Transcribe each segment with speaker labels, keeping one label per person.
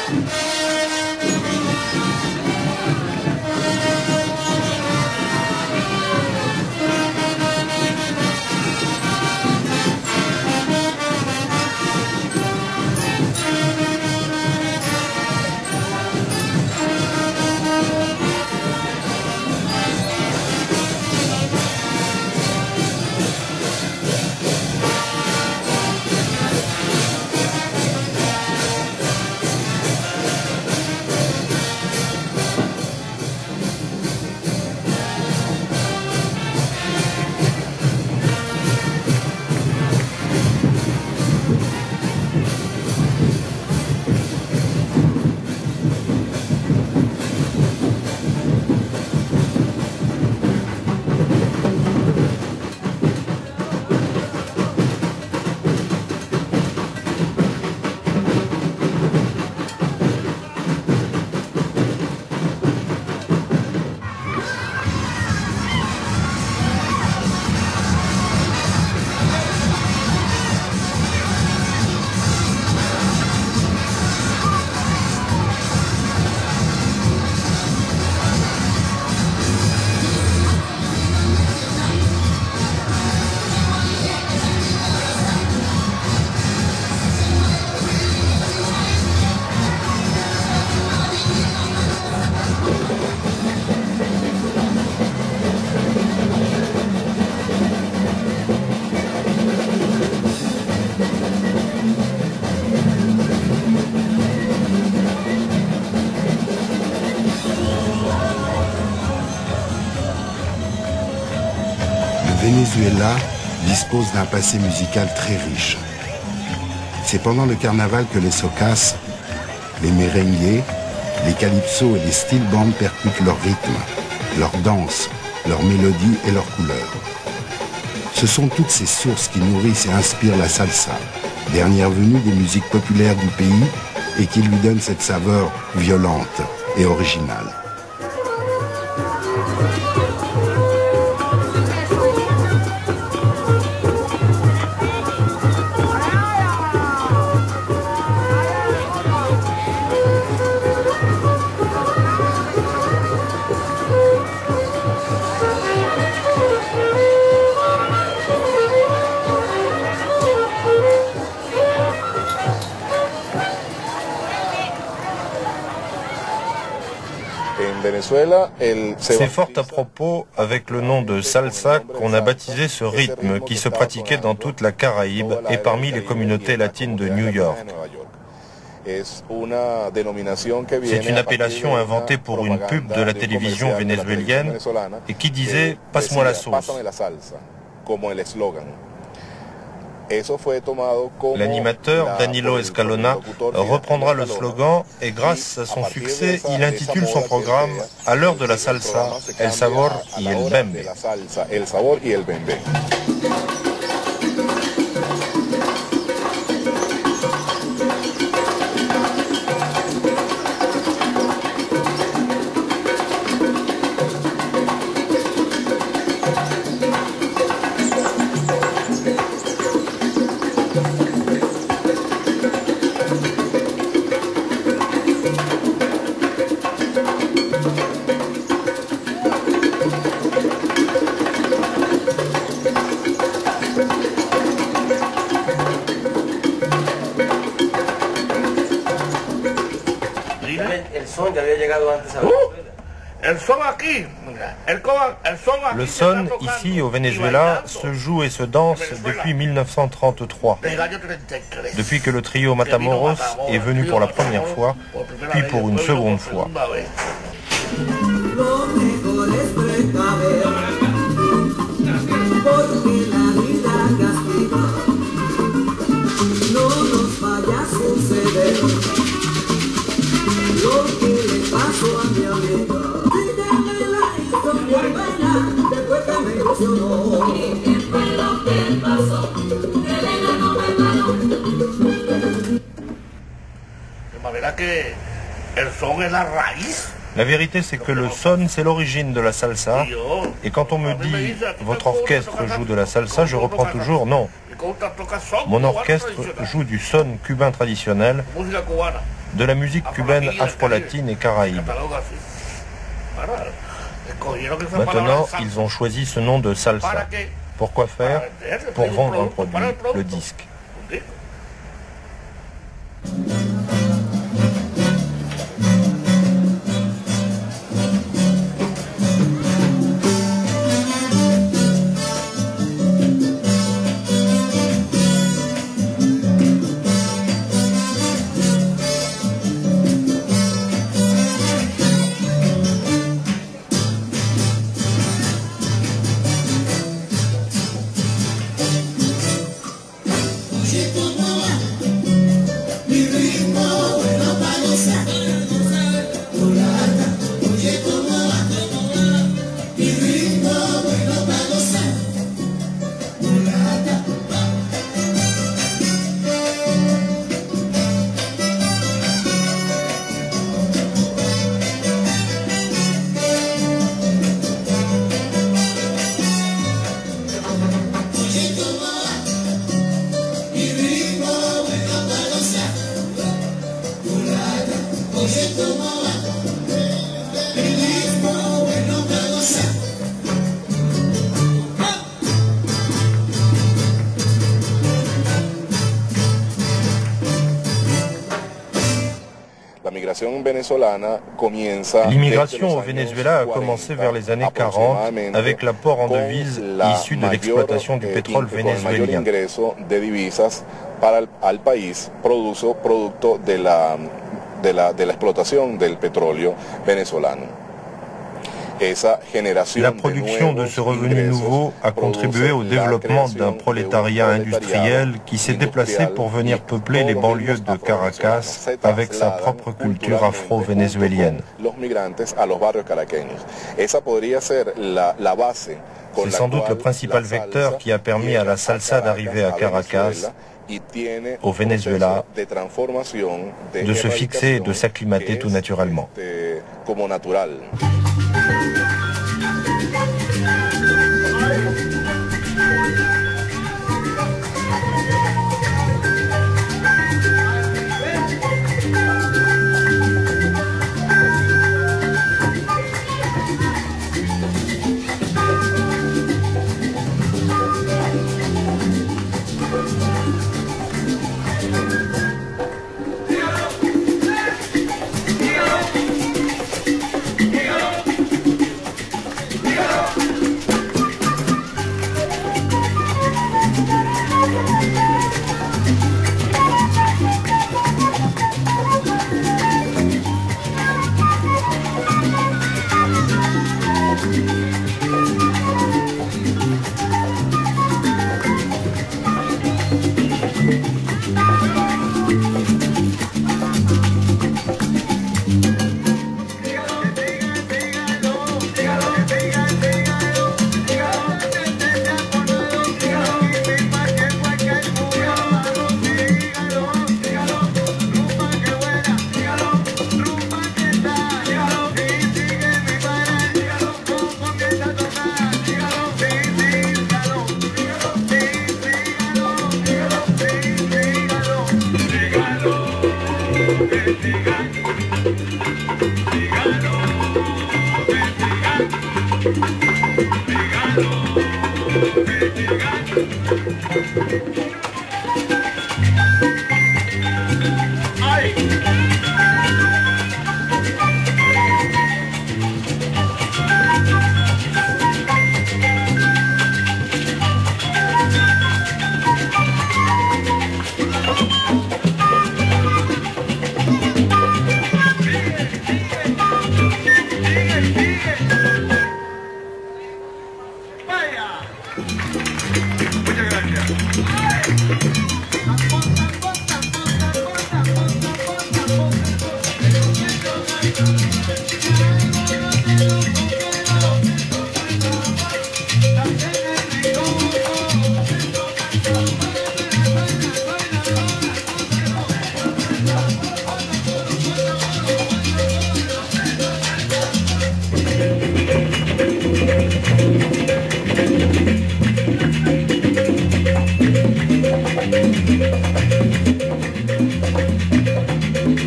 Speaker 1: Le Venezuela dispose d'un passé musical très riche. C'est pendant le carnaval que les socas, les merengues, les calypsos et les steel bands percutent leur rythme, leur danse, leur mélodie et leurs couleurs. Ce sont toutes ces sources qui nourrissent et inspirent la salsa, dernière venue des musiques populaires du pays et qui lui donnent cette saveur violente et originale.
Speaker 2: C'est fort à propos avec le nom de salsa qu'on a baptisé ce rythme qui se pratiquait dans toute la Caraïbe et parmi les communautés latines de New York. C'est une appellation inventée pour une pub de la télévision vénézuélienne et qui disait « Passe-moi la sauce ». L'animateur Danilo Escalona reprendra le slogan et grâce à son succès, il intitule son programme « À l'heure de la salsa, el sabor y el bembe ». Le son, ici au Venezuela, se joue et se danse depuis 1933, depuis que le trio Matamoros est venu pour la première fois, puis pour une seconde fois. La vérité, c'est que le son, c'est l'origine de la salsa. Et quand on me dit « votre orchestre joue de la salsa », je reprends toujours « non ». Mon orchestre joue du son cubain traditionnel de la musique cubaine afro-latine et caraïbe. Maintenant, ils ont choisi ce nom de salsa. Pourquoi faire? Pour vendre un produit, le disque. L'immigration au Venezuela a commencé vers les années 40 avec l'apport en devises issu de l'exploitation du pétrole vénézuélien. La production de ce revenu nouveau a contribué au développement d'un prolétariat industriel qui s'est déplacé pour venir peupler les banlieues de Caracas avec sa propre culture afro-vénézuélienne. C'est sans doute le principal vecteur qui a permis à la salsa d'arriver à Caracas, au Venezuela, de se fixer et de s'acclimater tout naturellement.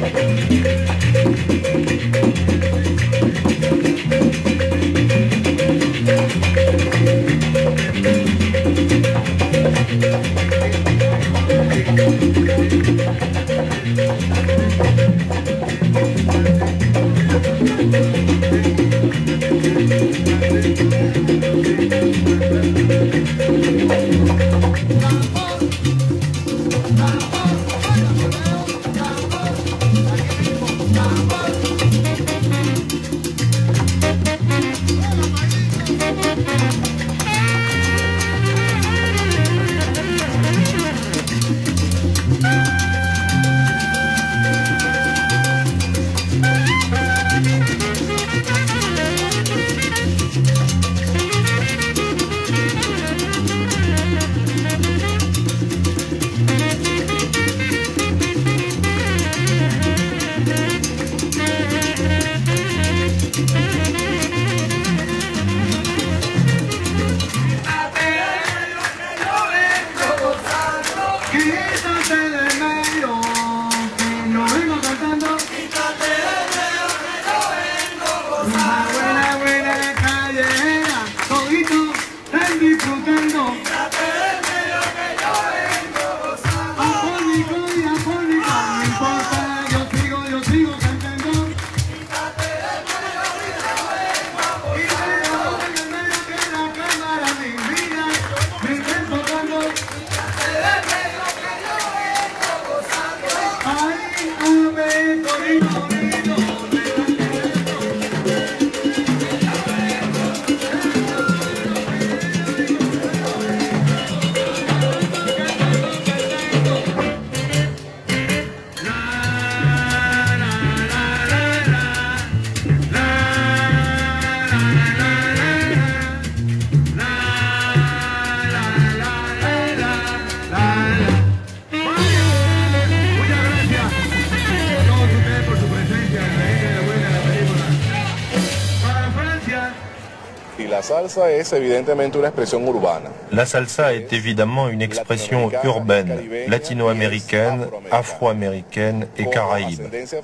Speaker 3: La salsa es evidentemente una expresión urbana.
Speaker 2: La salsa est évidemment une expression urbaine, latino-américaine, afro-américaine et caraïbe.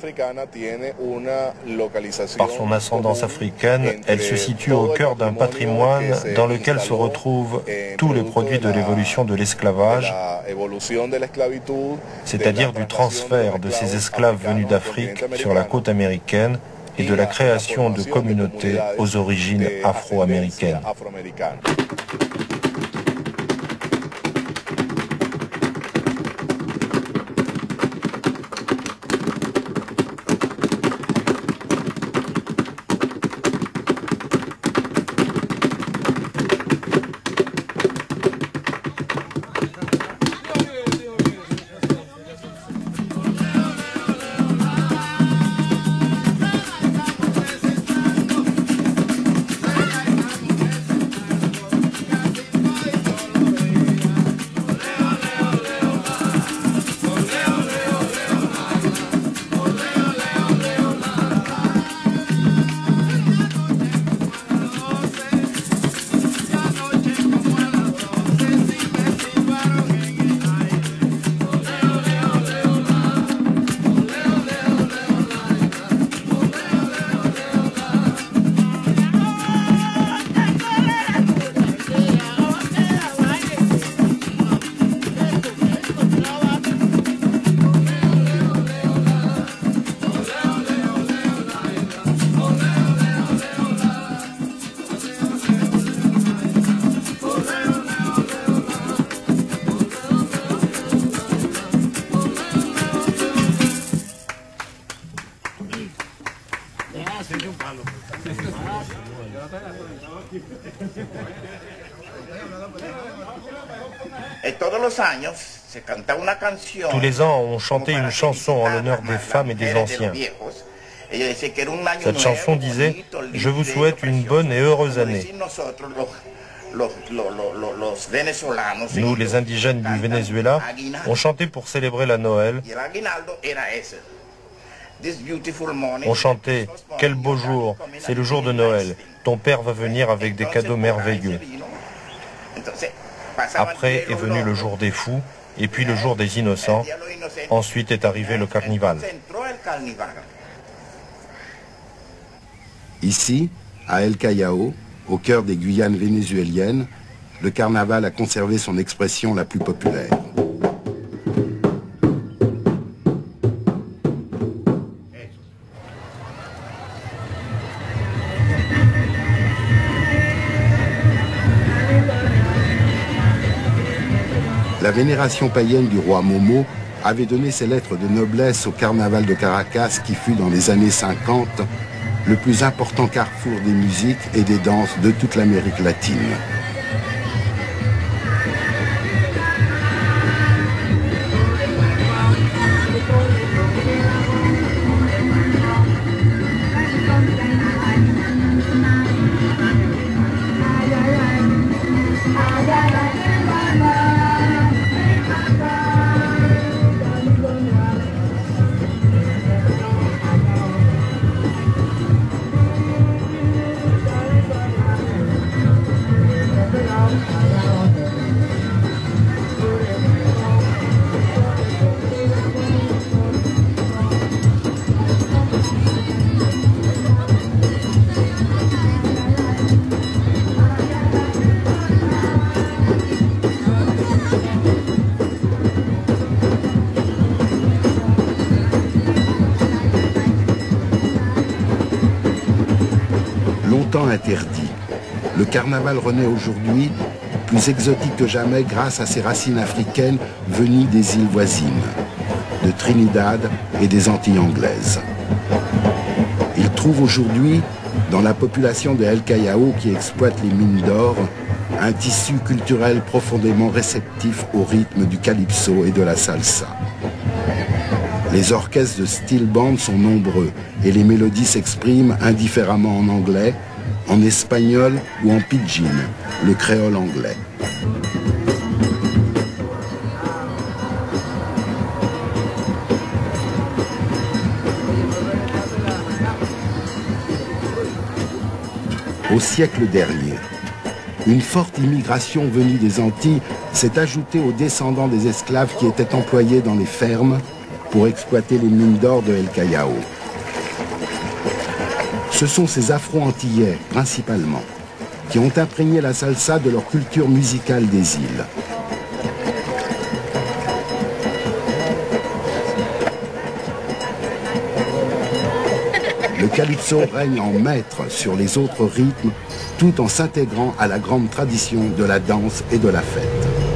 Speaker 2: Par son ascendance africaine, elle se situe au cœur d'un patrimoine dans lequel se retrouvent tous les produits de l'évolution de l'esclavage, c'est-à-dire du transfert de ces esclaves venus d'Afrique sur la côte américaine et de la création de communautés aux origines afro-américaines. Tous les ans, on chantait une chanson en l'honneur des femmes et des anciens. Cette chanson disait « Je vous souhaite une bonne et heureuse année ». Nous, les indigènes du Venezuela, on chantait pour célébrer la Noël. On chantait « Quel beau jour, c'est le jour de Noël, ton père va venir avec des cadeaux merveilleux ». Après est venu le jour des fous, et puis le jour des innocents. Ensuite est arrivé le carnival.
Speaker 1: Ici, à El Callao, au cœur des Guyanes vénézuéliennes, le carnaval a conservé son expression la plus populaire. La vénération païenne du roi Momo avait donné ses lettres de noblesse au carnaval de Caracas qui fut dans les années 50 le plus important carrefour des musiques et des danses de toute l'Amérique latine. Longtemps interdit, le carnaval renaît aujourd'hui, plus exotique que jamais grâce à ses racines africaines venues des îles voisines, de Trinidad et des Antilles anglaises. Il trouve aujourd'hui, dans la population de El Callao qui exploite les mines d'or, un tissu culturel profondément réceptif au rythme du calypso et de la salsa. Les orchestres de steel band sont nombreux et les mélodies s'expriment indifféremment en anglais, en espagnol ou en pidgin, le créole anglais. Au siècle dernier, une forte immigration venue des Antilles s'est ajoutée aux descendants des esclaves qui étaient employés dans les fermes pour exploiter les mines d'or de El Callao. Ce sont ces Afro-Antillais, principalement, qui ont imprégné la salsa de leur culture musicale des îles. Le calypso règne en maître sur les autres rythmes, tout en s'intégrant à la grande tradition de la danse et de la fête.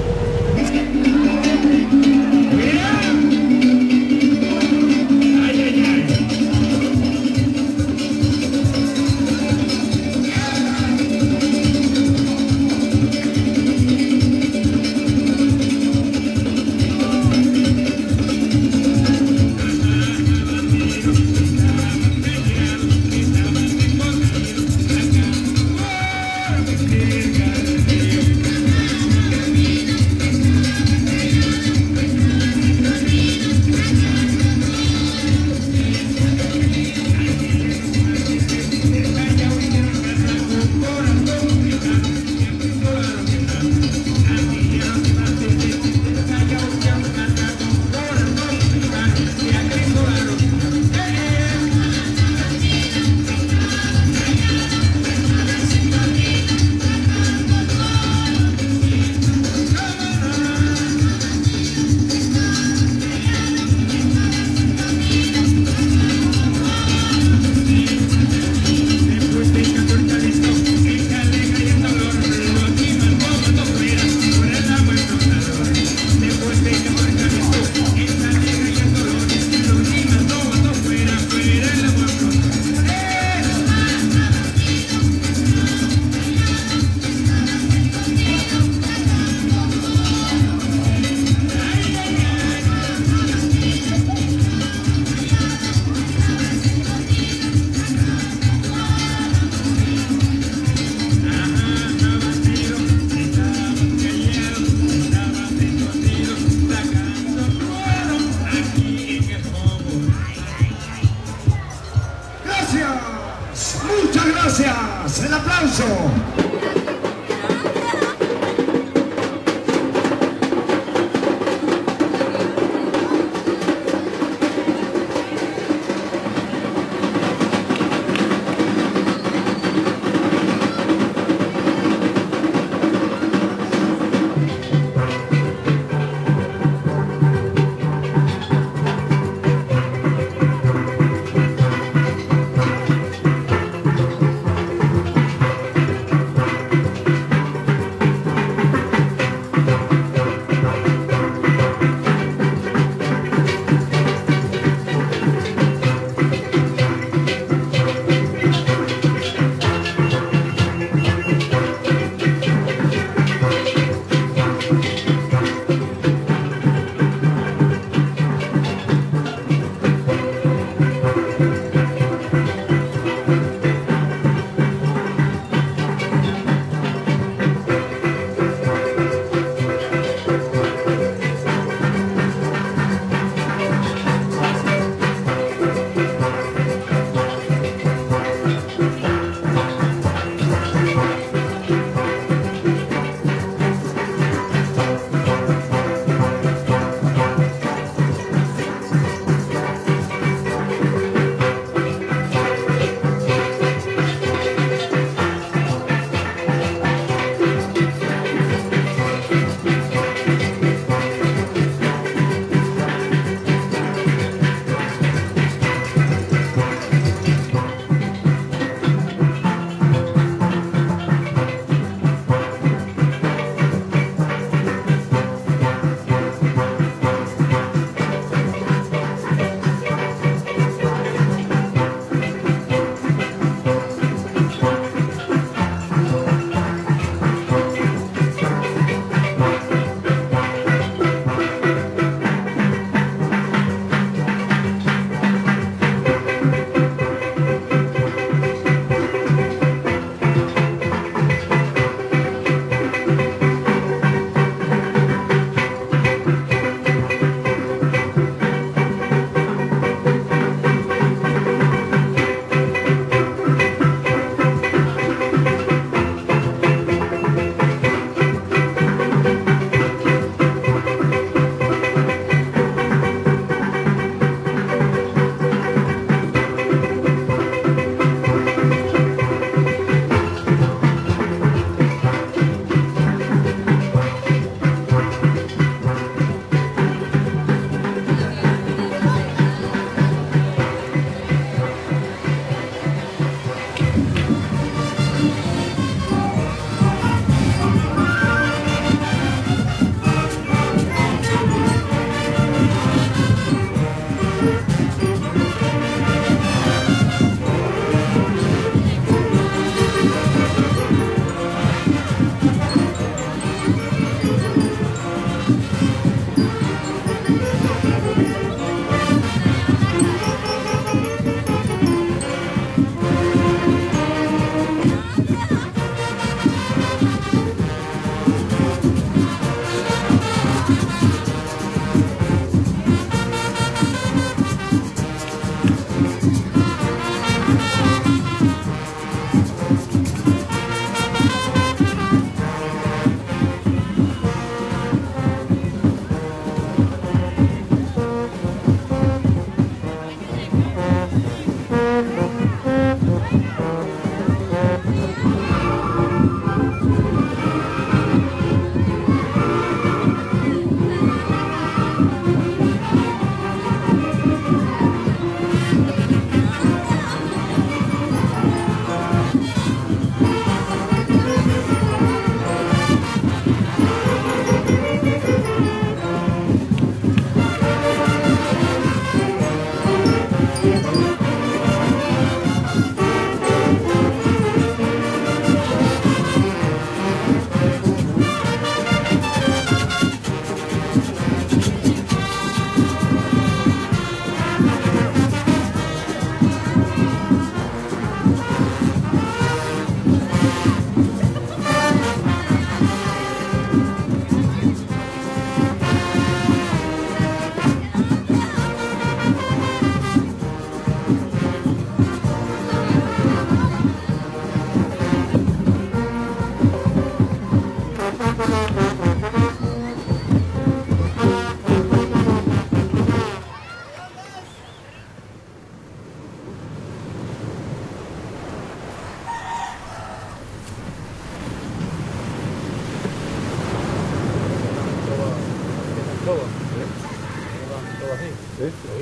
Speaker 4: gracias. El aplauso.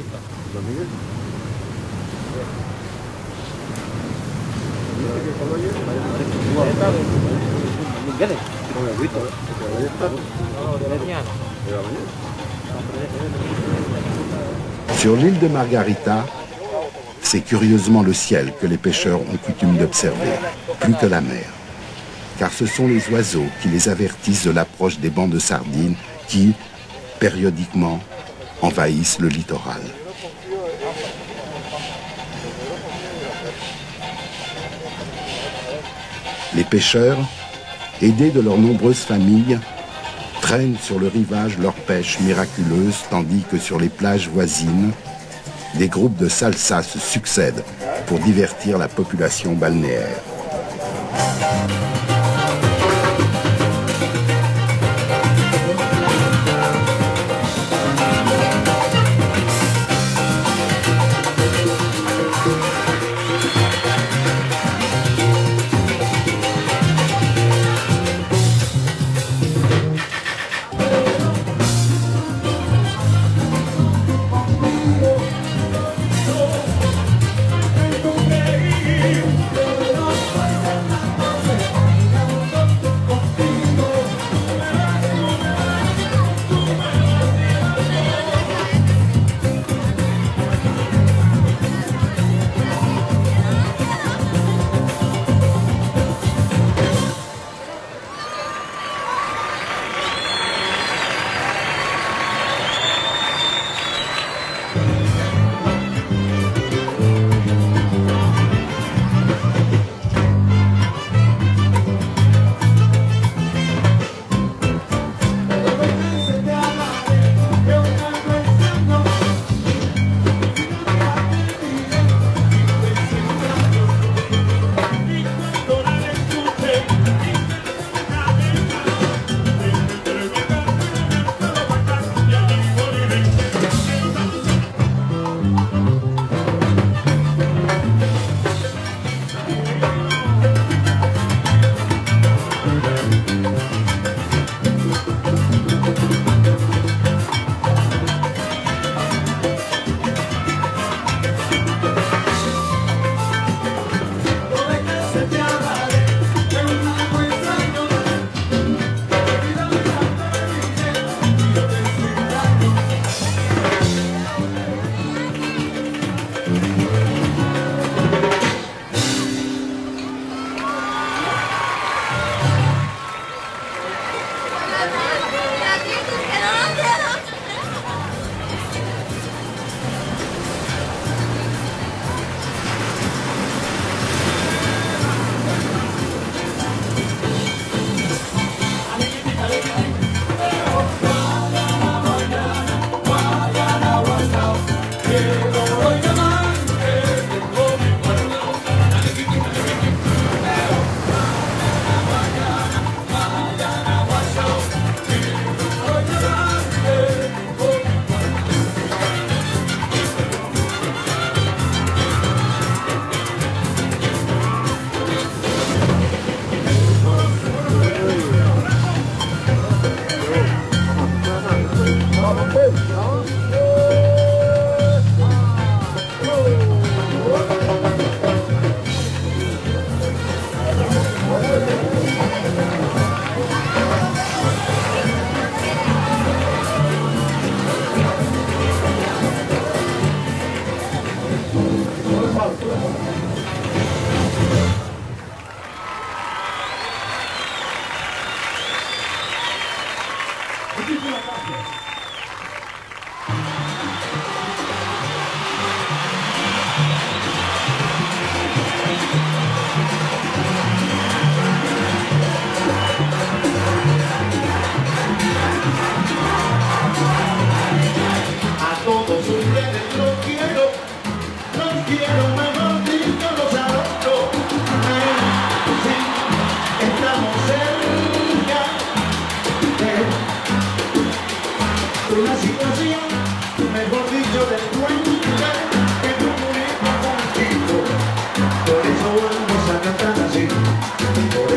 Speaker 1: Sur l'île de Margarita, c'est curieusement le ciel que les pêcheurs ont coutume d'observer, plus que la mer. Car ce sont les oiseaux qui les avertissent de l'approche des bancs de sardines qui, périodiquement, envahissent le littoral. Les pêcheurs, aidés de leurs nombreuses familles, traînent sur le rivage leur pêche miraculeuse, tandis que sur les plages voisines, des groupes de salsa se succèdent pour divertir la population balnéaire.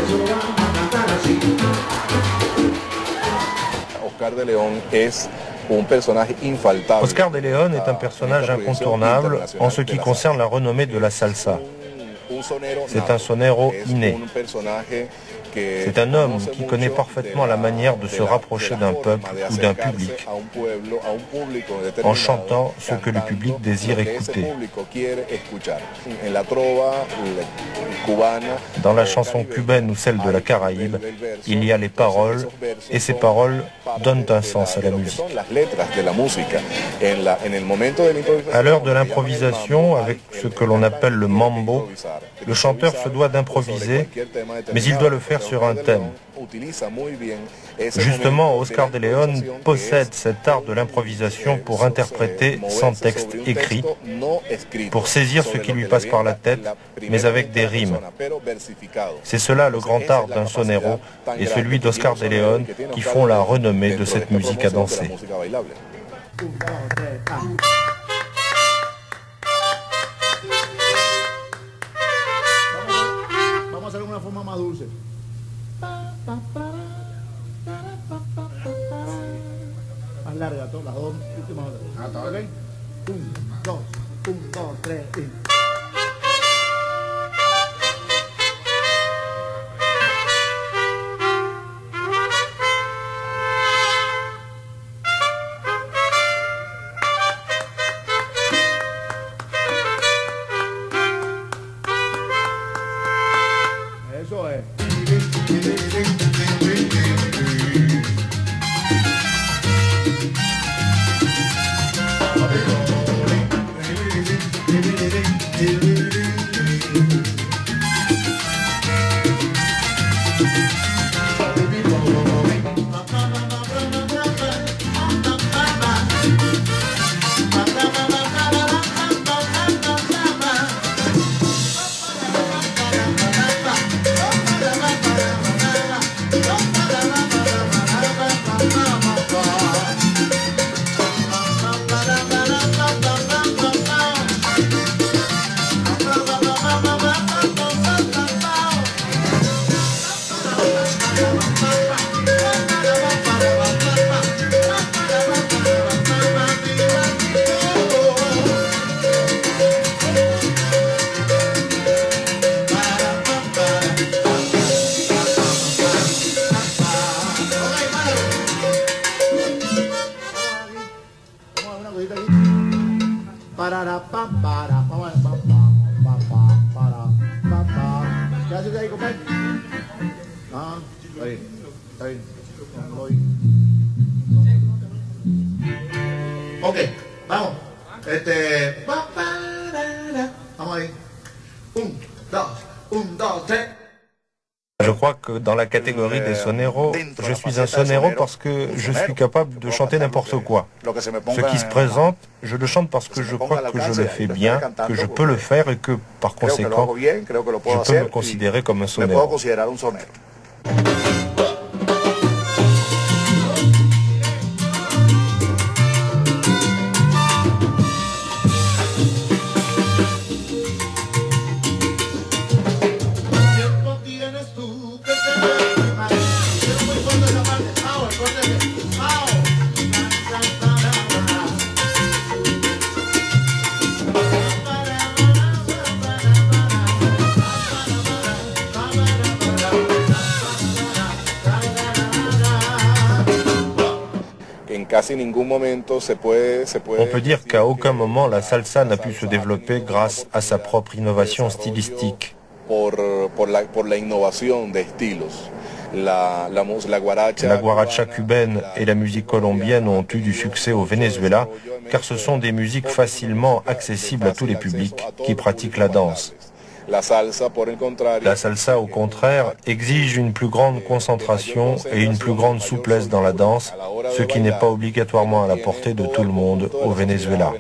Speaker 3: Oscar de León es
Speaker 2: Oscar de León est un personnage incontournable en ce qui concerne la renommée de la salsa. C'est un sonero inné. C'est un homme qui connaît parfaitement la manière de se rapprocher d'un peuple ou d'un public en chantant ce que le public désire écouter. Dans la chanson cubaine ou celle de la Caraïbe, il y a les paroles et ces paroles donnent un sens à la musique. À l'heure de l'improvisation, avec ce que l'on appelle le mambo, le chanteur se doit d'improviser, mais il doit le faire sur un thème. Justement, Oscar de León possède cet art de l'improvisation pour interpréter sans texte écrit, pour saisir ce qui lui passe par la tête, mais avec des rimes. C'est cela le grand art d'un sonero et celui d'Oscar de León qui font la renommée de cette musique à danser.
Speaker 5: Más larga, todas las dos últimas notas. ¿Ok? 1, 2, 1, 2, 3 y... Eso es. ¿Qué haces ahí, compadre? Ah, está bien, está bien. Ok, vamos. Vamos ahí. 1, 2, 1, 2, 3.
Speaker 2: Je crois que dans la catégorie des soneros, je suis un sonero parce que je suis capable de chanter n'importe quoi. Ce qui se présente, je le chante parce que je crois que je le fais bien, que je peux le faire et que, par conséquent, je peux me considérer comme un sonero. On peut dire qu'à aucun moment la salsa n'a pu se développer grâce à sa propre innovation stylistique. La guaracha cubaine et la musique colombienne ont eu du succès au Venezuela car ce sont des musiques facilement accessibles à tous les publics qui pratiquent la danse. La salsa, au contraire, exige une plus grande concentration et une plus grande souplesse dans la danse, ce qui n'est pas obligatoirement à la portée de tout le monde au Venezuela.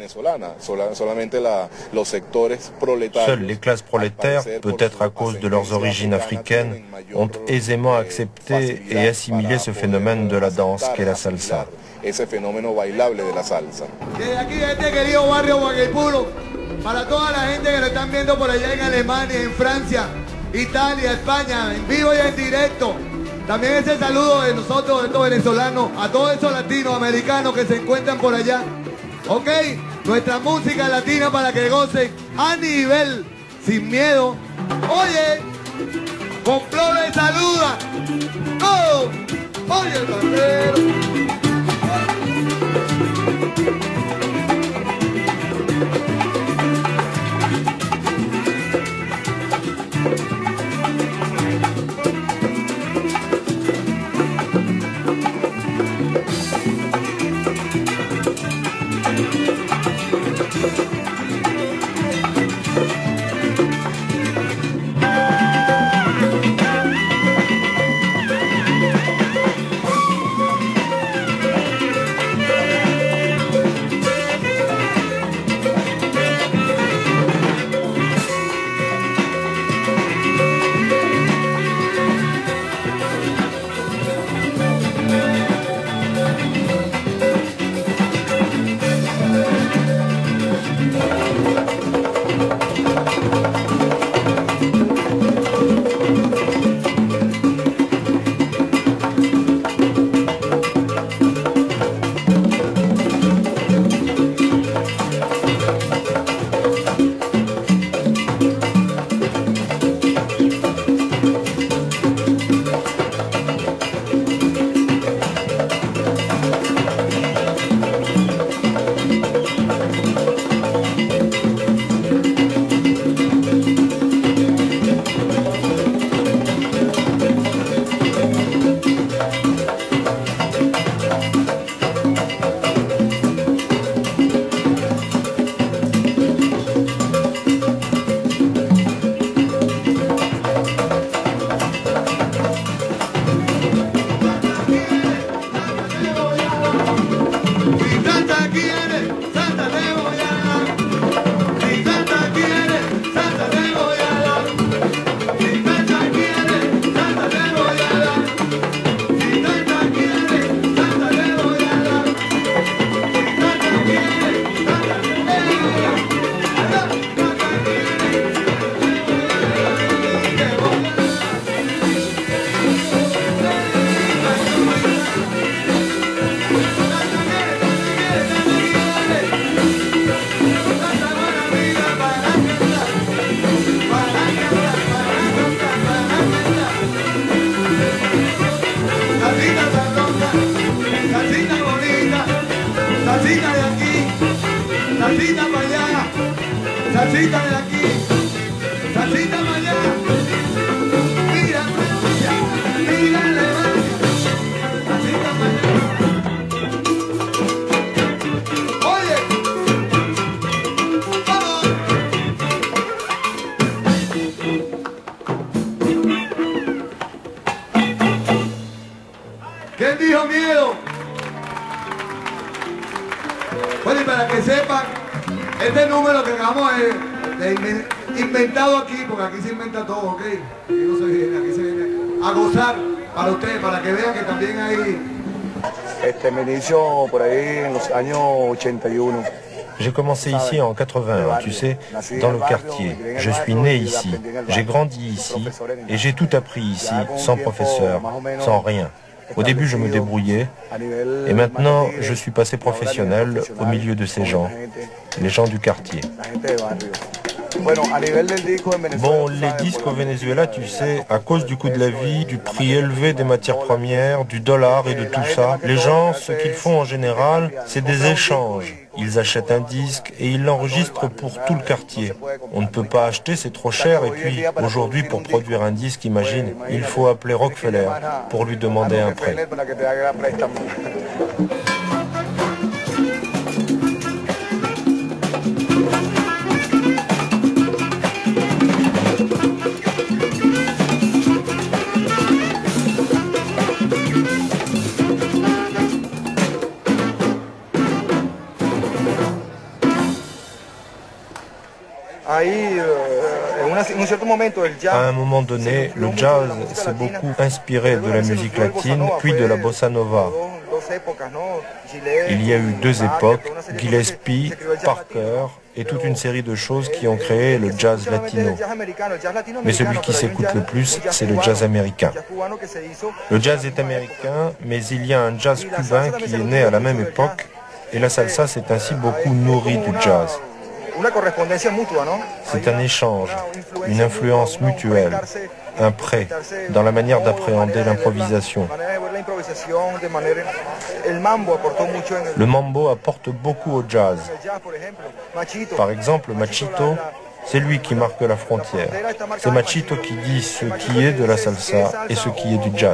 Speaker 2: Seules les classes prolétaires, peut-être à cause de leurs origines africaines, ont aisément accepté et assimilé ce phénomène de la danse qu'est la salsa.
Speaker 5: Para toda la gente que lo están viendo por allá en Alemania, en Francia, Italia, España, en vivo y en directo. También ese saludo de nosotros, de estos venezolanos, a todos esos latinoamericanos que se encuentran por allá. Ok, nuestra música latina para que gocen a nivel, sin miedo. Oye, Complot le saluda. ¡Oh! Oye, el bandero. Salsita para allá, salsita de aquí, salsita para allá. Mira, mira, salsita para allá. Oye, vamos. ¿Quién dijo miedo? Bueno, y para que sepan, este número que acabamos de inventado aquí, porque aquí se inventa todo, ¿ok? Aquí no se viene, aquí se viene a gozar para ustedes, para que vean que también hay...
Speaker 6: Me inicio por ahí en los años 81.
Speaker 2: J'ai commencé ici en 81, tu sais, dans le quartier. Je suis né ici, j'ai grandi ici et j'ai tout appris ici, sans professeur, sans rien. Au début, je me débrouillais et maintenant, je suis passé professionnel au milieu de ces gens, les gens du quartier. Bon, les disques au Venezuela, tu sais, à cause du coût de la vie, du prix élevé des matières premières, du dollar et de tout ça, les gens, ce qu'ils font en général, c'est des échanges. Ils achètent un disque et ils l'enregistrent pour tout le quartier. On ne peut pas acheter, c'est trop cher. Et puis, aujourd'hui, pour produire un disque, imagine, il faut appeler Rockefeller pour lui demander un prêt. À un moment donné, le jazz s'est beaucoup inspiré de la musique latine, puis de la bossa nova. Il y a eu deux époques, Gillespie, Parker et toute une série de choses qui ont créé le jazz latino. Mais celui qui s'écoute le plus, c'est le jazz américain. Le jazz est américain, mais il y a un jazz cubain qui est né à la même époque, et la salsa s'est ainsi beaucoup nourrie du jazz. C'est un échange, une influence mutuelle, un prêt dans la manière d'appréhender l'improvisation. Le mambo apporte beaucoup au jazz. Par exemple, Machito, c'est lui qui marque la frontière. C'est Machito qui dit ce qui est de la salsa et ce qui est du jazz.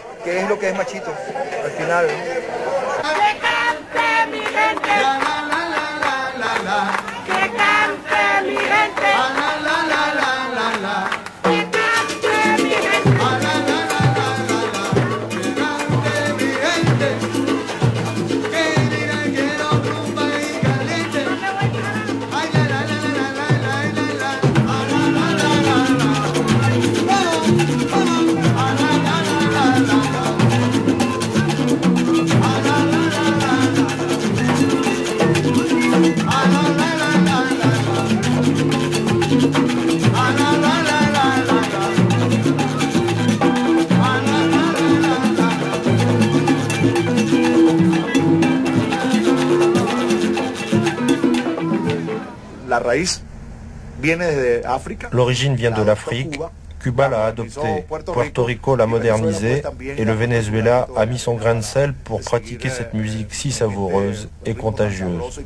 Speaker 2: L'origine vient de l'Afrique, Cuba l'a adopté, Puerto Rico l'a modernisé et le Venezuela a mis son grain de sel pour pratiquer cette musique si savoureuse et contagieuse.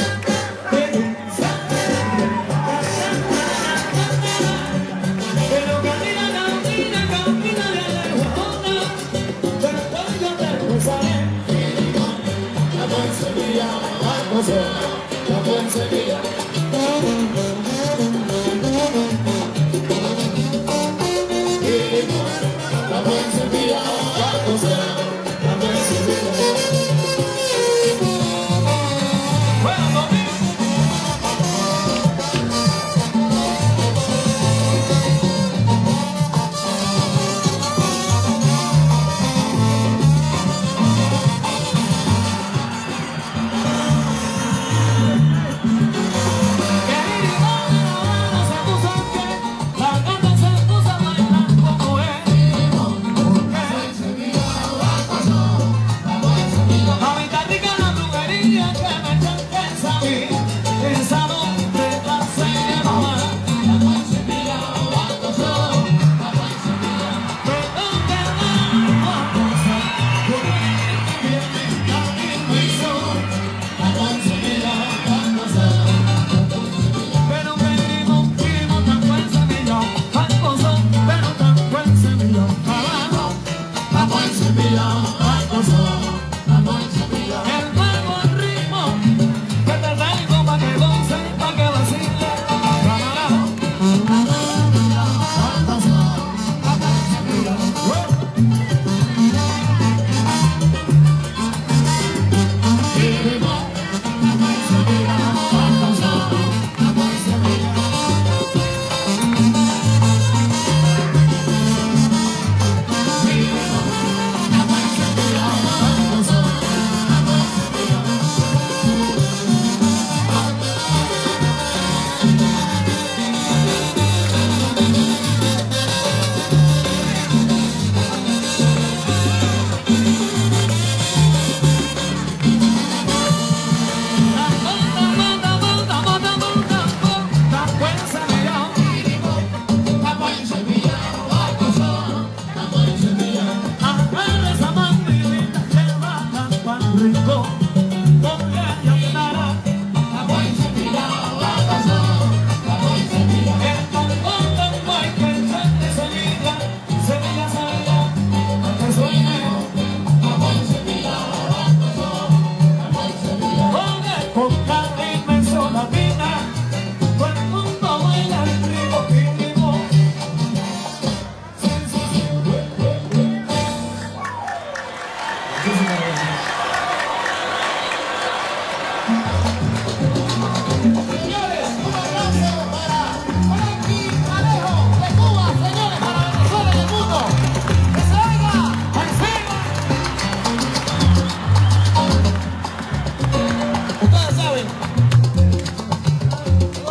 Speaker 7: Pero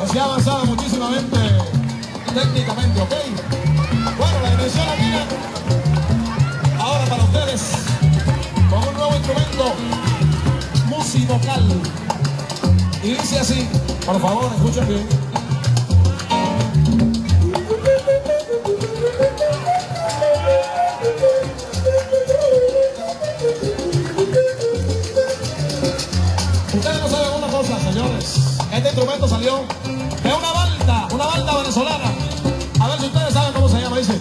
Speaker 7: que se ha avanzado muchísimamente técnicamente, ¿ok? Bueno, la dimensión la tienen ahora para ustedes con un nuevo instrumento musical. Y dice así, por favor, escuchen bien. Ustedes no saben una cosa, señores. Este instrumento salió de una balda venezolana. A ver si ustedes saben cómo se llama, dice.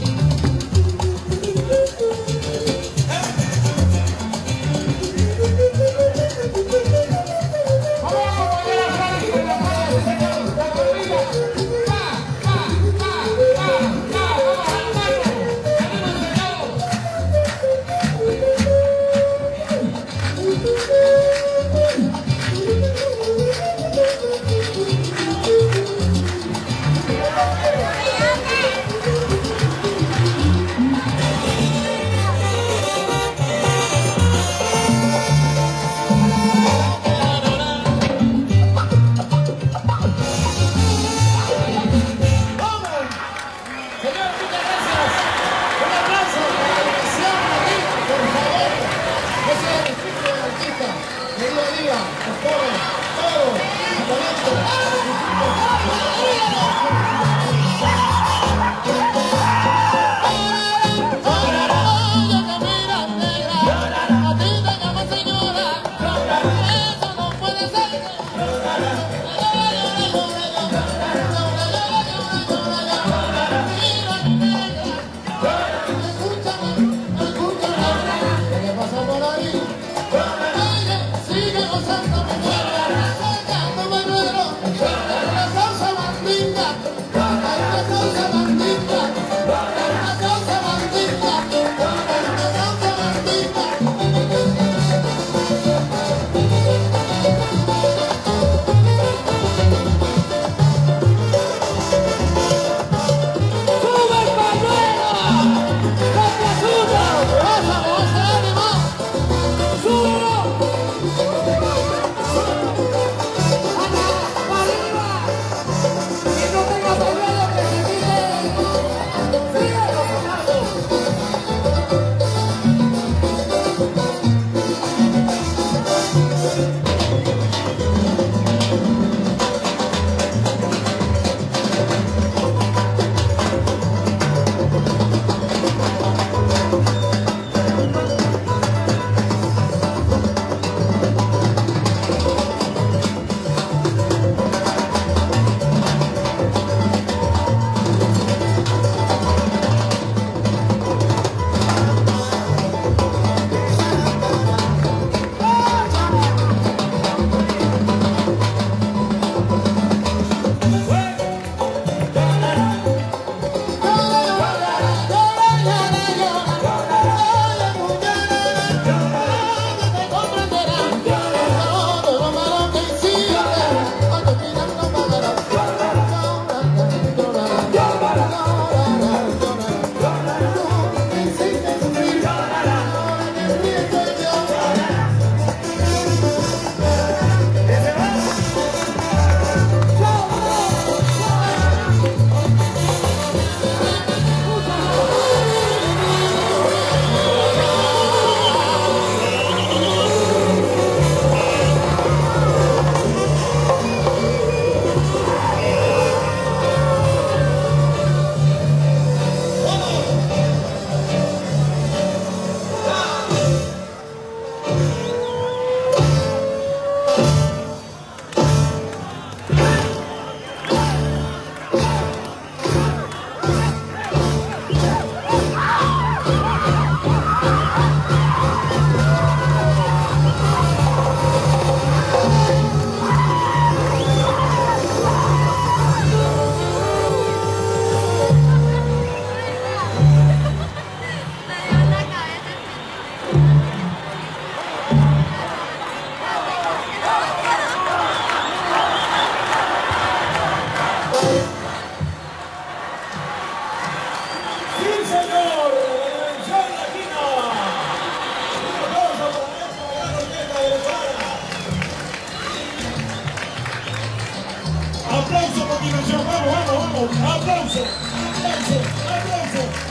Speaker 7: dimensión. Vamos, vamos, vamos. Aplauso, aplauso, aplauso.